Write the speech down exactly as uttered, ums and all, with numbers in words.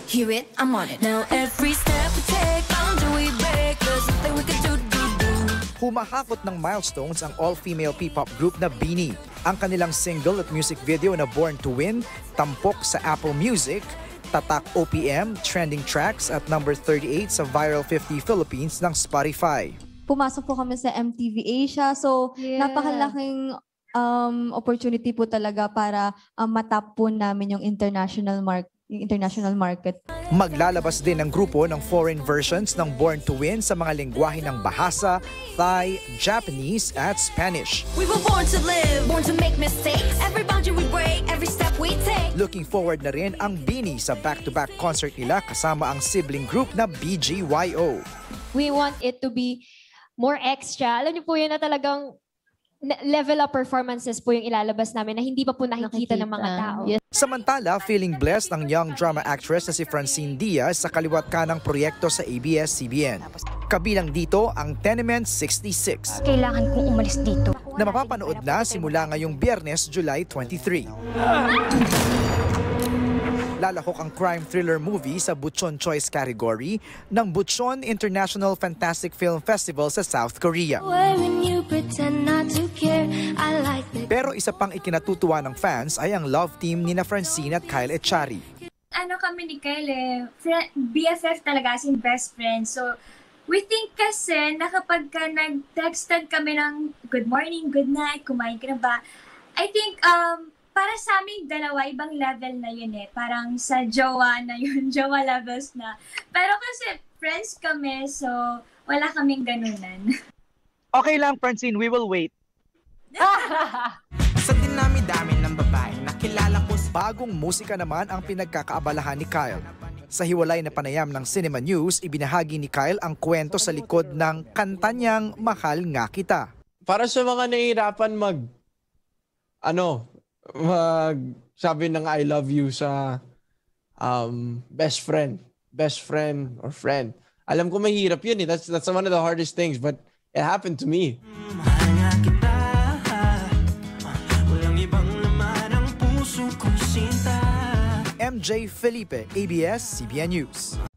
Hear it, I'm on it. Now every step we take, boundary we break, there's nothing we can do, do, do. Humahakot ng milestones ang all-female P-pop group na BINI. Ang kanilang single at music video na Born to Win, tampok sa Apple Music, tatak O P M, trending tracks at number thirty-eight sa Viral fifty Philippines ng Spotify. Pumasok po kami sa M T V Asia, so Yeah. napakalaking um, opportunity po talaga para um, matap po namin yung international market. Yung international market. Maglalabas din ang grupo ng foreign versions ng Born to Win sa mga lengguwahe ng Bahasa, Thai, Japanese at Spanish. We were born to live, born to make mistakes. Every boundary we break, every step we take. Looking forward na rin ang BINI sa back-to-back concert nila kasama ang sibling group na B G Y O. We want it to be more extra. Alam niyo po yun na talagang level up performances po yung ilalabas namin na hindi pa po nakikita, Nakikita. ng mga tao. Yes. Samantala, feeling blessed ang young drama actress na si Francine Diaz sa kaliwat kanang proyekto sa A B S C B N. Kabilang dito ang Tenement sixty-six Kailangan kong umalis dito. na mapapanood na simula ngayong Biyernes, July twenty-three. Lalahok ang crime thriller movie sa Buchon Choice category ng Buchon International Fantastic Film Festival sa South Korea. When you pretend not to care, I like the... Pero isa pang ikinatutuwa ng fans ay ang love team ni na Francine at Kyle Echari. Ano kami ni Kyle eh, fri- B F F talaga, as in best friends. So, we think kasi na kapag ka nag-texted kami ng good morning, good night, kumain ka na ba, I think, um, para sa aming dalawa, ibang level na yun eh. Parang sa jowa na yun, jowa levels na. Pero kasi friends kami, so wala kaming ganunan. Okay lang, Francine, we will wait. Sa dinami-dami ng babae, nakilala ko si... Bagong musika naman ang pinagkakaabalahan ni Kyle. Sa hiwalay na panayam ng Cinema News, ibinahagi ni Kyle ang kwento sa likod ng kanta niyang Mahal Nga Kita. Para sa mga nahihirapan mag... Ano... mag sabi ng I love you sa um, best friend. Best friend or friend. Alam ko mahirap yun eh. That's, that's one of the hardest things. But it happened to me. Mahal nga kita, walang ibang laman ang puso kong sinta. M J Felipe, A B S C B N News.